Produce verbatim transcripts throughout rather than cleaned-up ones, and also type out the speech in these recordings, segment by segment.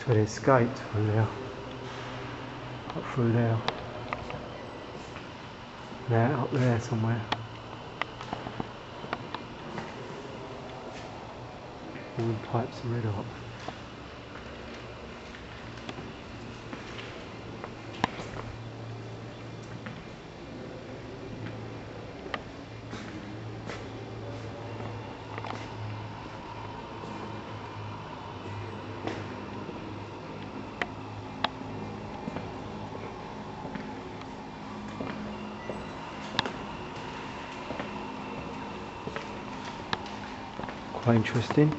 where they escaped from there. Up through there. Now up there somewhere. All types of red hot. Quite interesting.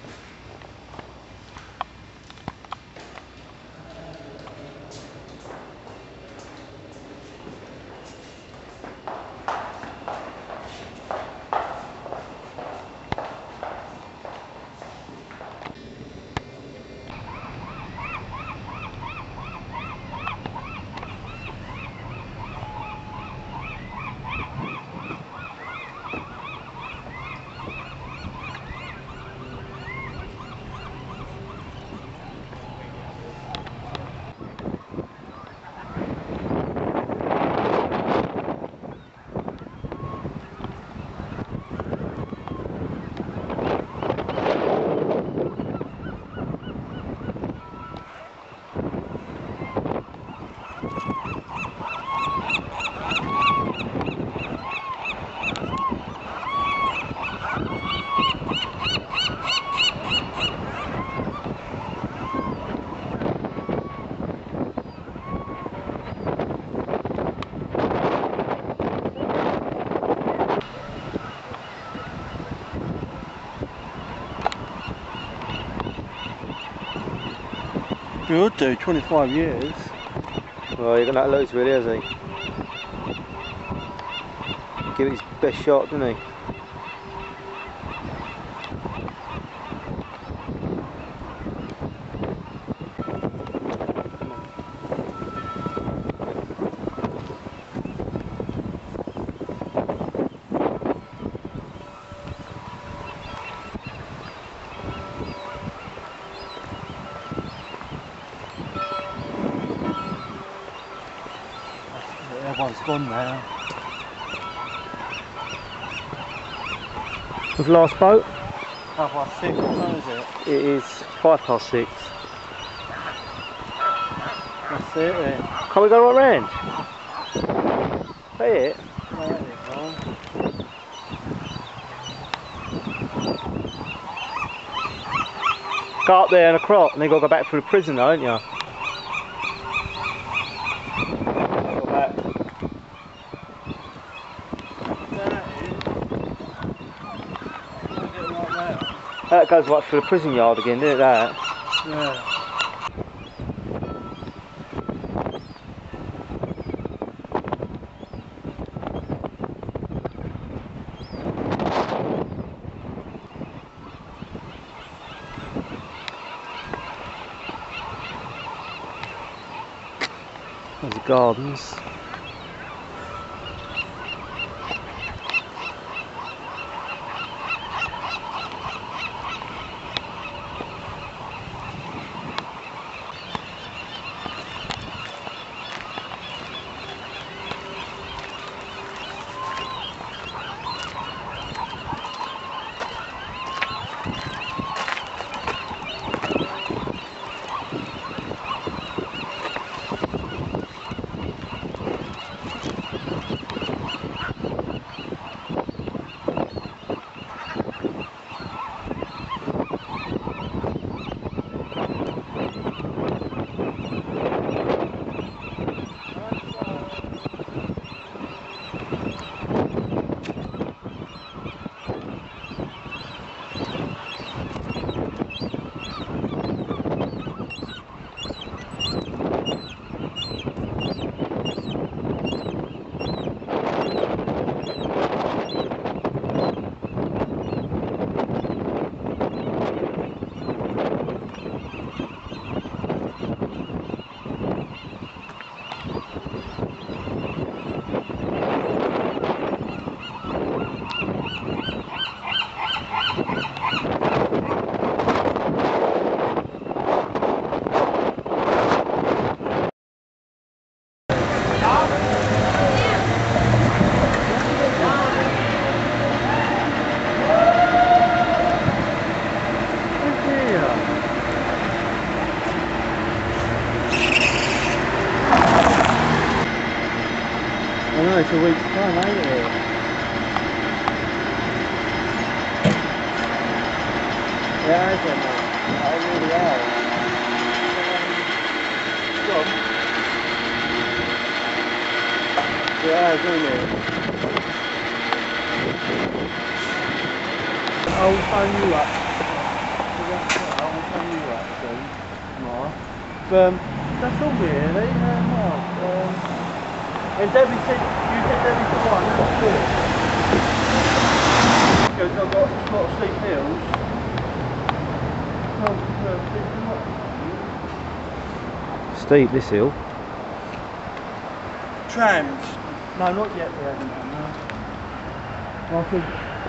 He would do, twenty-five years. Well, you're gonna have loads really, hasn't he? Give it his best shot, didn't he? Everyone's gone now. Was the last boat? Half past six, what time is it? It is five past six. That's it then. Can't we go right round? That it? There you go. Go up there and across, and then got to go back through the prison though, haven't you? Go back. That goes right through the prison yard again, didn't it, that? Yeah. There's the gardens. know, it's a week's time, ain't it? Yeah, I don't know. I really are. Um, yeah, isn't it? I'll phone you up. I'll phone you up soon. Tomorrow. Um, that's all really. Um, well, um, and Debbie said, you said Debbie for one, that's good. Because I've got, got Sleep Hills. Oh, uh, Steep, this hill. Trams. No, not yet, we haven't done that. I think.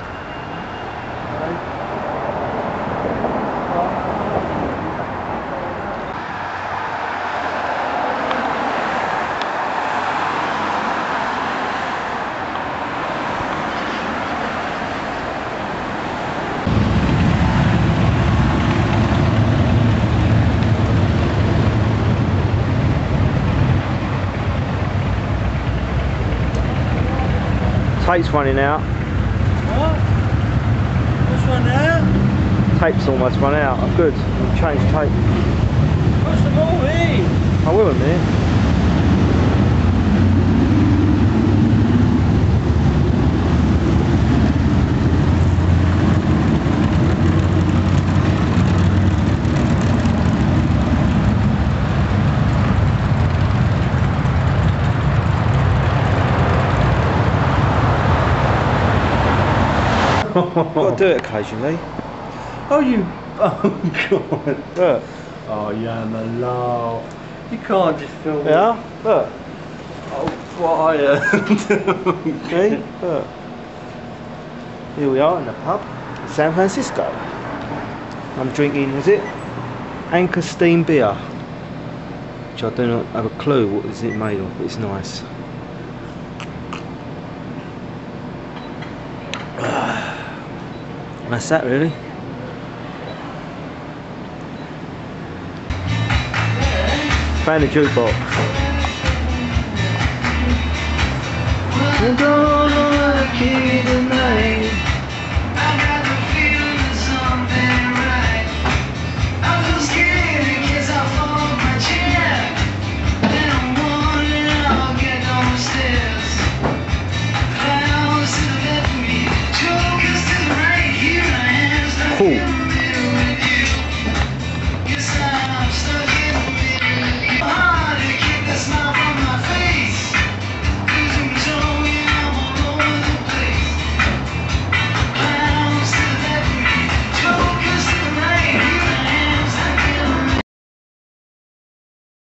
Tape's running out. What? What's one now? Tape's almost run out. Oh, good. We'll change tape. What's the movie? I will in a minute. Got to do it occasionally. Oh, you. Oh, God. Look. Oh, yeah, I'm a laugh. You can't just film Yeah, look. Oh, quiet. See? Look. Here we are in the pub in San Francisco. I'm drinking, is it? Anchor Steam beer. Which I do not have a clue what is it made of, but it's nice. And that's that really. Found the jukebox. I'm gonna keep